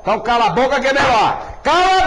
Então cala a boca que é melhor. Cala